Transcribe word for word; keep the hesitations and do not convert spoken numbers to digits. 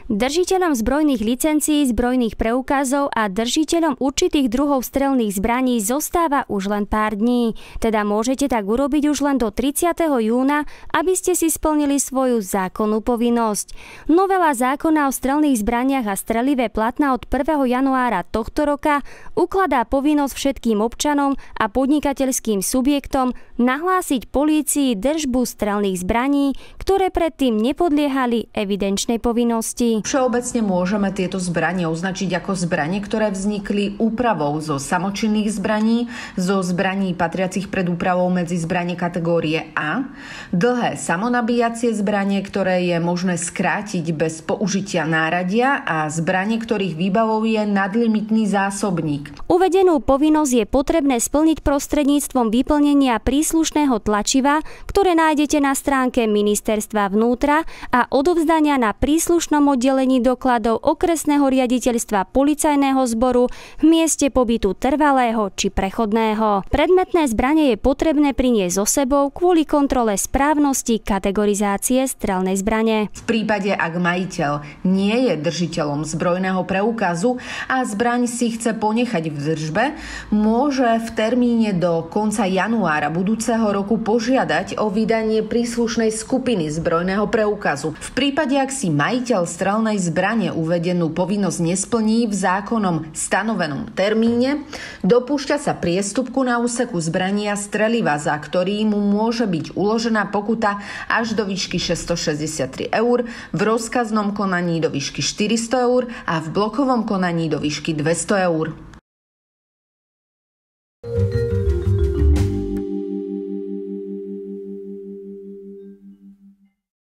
Držiteľom zbrojných licencií, zbrojných preukazov a držiteľom určitých druhov strelných zbraní zostáva už len pár dní. Teda môžete tak urobiť už len do tridsiateho júna, aby ste si splnili svoju zákonnú povinnosť. Novela zákona o strelných zbraniach a strelive platná od prvého januára tohto roka ukladá povinnosť všetkým občanom a podnikateľským subjektom nahlásiť polícii držbu strelných zbraní, ktoré predtým nepodliehali evidenčnej povinnosti. Všeobecne môžeme tieto zbranie označiť ako zbranie, ktoré vznikli úpravou zo samočinných zbraní, zo zbraní patriacich pred úpravou medzi zbranie kategórie A, dlhé samonabíjacie zbranie, ktoré je možné skrátiť bez použitia náradia a zbranie, ktorých výbavou je nadlimitný zásobník. Uvedenú povinnosť je potrebné splniť prostredníctvom vyplnenia príslušného tlačiva, ktoré nájdete na stránke Ministerstva vnútra a odovzdania na príslušnom oddelení dokladov okresného riaditeľstva policajného zboru v mieste pobytu trvalého či prechodného. Predmetné zbranie je potrebné priniesť so sebou kvôli kontrole správnosti kategorizácie strelnej zbrane. V prípade, ak majiteľ nie je držiteľom zbrojného preukazu a zbraň si chce ponechať v držbe, môže v termíne do konca januára budúceho roku požiadať o vydanie príslušnej skupiny zbrojného preukazu. V prípade, ak si majiteľ strelnej zbrane uvedenú povinnosť nesplní v zákonom stanovenom termíne, dopúšťa sa priestupku na úseku zbrania streliva, za ktorý mu môže byť uložená pokuta až do výšky šesťstošesťdesiattri eur, v rozkaznom konaní do výšky štyristo eur a v blokovom konaní do výšky dvesto eur.